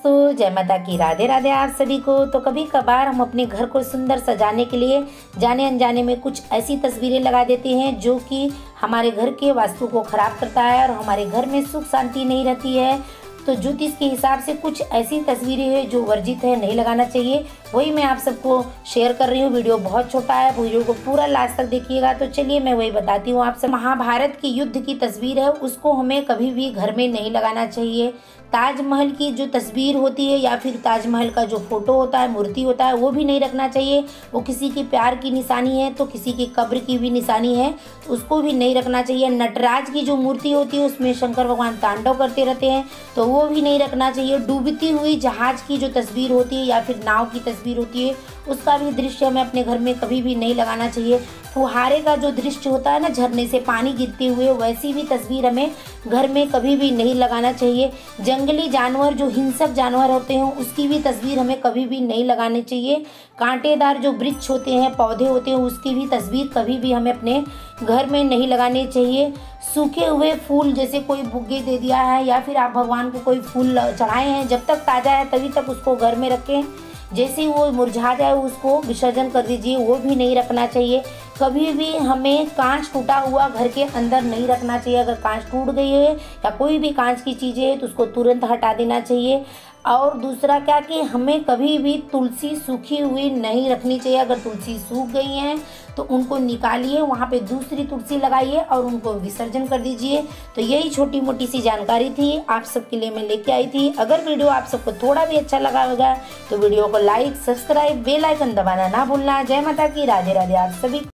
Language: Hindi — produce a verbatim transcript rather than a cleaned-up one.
दोस्तों, जय माता की, राधे राधे आप सभी को। तो कभी कभार हम अपने घर को सुंदर सजाने के लिए जाने अनजाने में कुछ ऐसी तस्वीरें लगा देते हैं जो कि हमारे घर के वास्तु को खराब करता है और हमारे घर में सुख शांति नहीं रहती है। तो ज्योतिष के हिसाब से कुछ ऐसी तस्वीरें हैं जो वर्जित है, नहीं लगाना चाहिए। वही मैं आप सबको शेयर कर रही हूँ। वीडियो बहुत छोटा है, वीडियो को पूरा लास्ट तक देखिएगा। तो चलिए मैं वही बताती हूँ आप सब। महाभारत की युद्ध की तस्वीर है, उसको हमें कभी भी घर में नहीं लगाना चाहिए। ताजमहल की जो तस्वीर होती है या फिर ताजमहल का जो फोटो होता है, मूर्ति होता है, वो भी नहीं रखना चाहिए। वो किसी की प्यार की निशानी है तो किसी की कब्र की भी निशानी है, तो उसको भी नहीं रखना चाहिए। नटराज की जो मूर्ति होती है उसमें शंकर भगवान तांडव करते रहते हैं, तो वो भी नहीं रखना चाहिए। डूबती हुई जहाज की जो तस्वीर होती है या फिर नाव की तस्वीर होती है, उसका भी दृश्य हमें अपने घर में कभी भी नहीं लगाना चाहिए। फुहारे का जो दृश्य होता है ना, झरने से पानी गिरते हुए, वैसी भी तस्वीर हमें घर में कभी भी नहीं लगाना चाहिए। जंगली जानवर, जो हिंसक जानवर होते हैं, उसकी भी तस्वीर हमें कभी भी नहीं लगानी चाहिए। कांटेदार जो वृक्ष होते हैं, पौधे होते हैं, उसकी भी तस्वीर कभी भी हमें अपने घर में नहीं लगानी चाहिए। सूखे हुए फूल, जैसे कोई बुग्गे दे दिया है या फिर आप भगवान को कोई फूल चढ़ाए हैं, जब तक ताज़ा है तभी तक उसको घर में रखें। जैसे ही वो मुरझा जाए उसको विसर्जन कर दीजिए, वो भी नहीं रखना चाहिए। कभी भी हमें कांच टूटा हुआ घर के अंदर नहीं रखना चाहिए। अगर कांच टूट गई है या कोई भी कांच की चीज़ें है तो उसको तुरंत हटा देना चाहिए। और दूसरा क्या कि हमें कभी भी तुलसी सूखी हुई नहीं रखनी चाहिए। अगर तुलसी सूख गई हैं तो उनको निकालिए, वहाँ पे दूसरी तुलसी लगाइए और उनको विसर्जन कर दीजिए। तो यही छोटी मोटी सी जानकारी थी, आप सबके लिए मैं लेके आई थी। अगर वीडियो आप सबको थोड़ा भी अच्छा लगा होगा तो वीडियो को लाइक, सब्सक्राइब, बेल आइकन दबाना ना भूलना। जय माता की, राधे राधे आप सभी।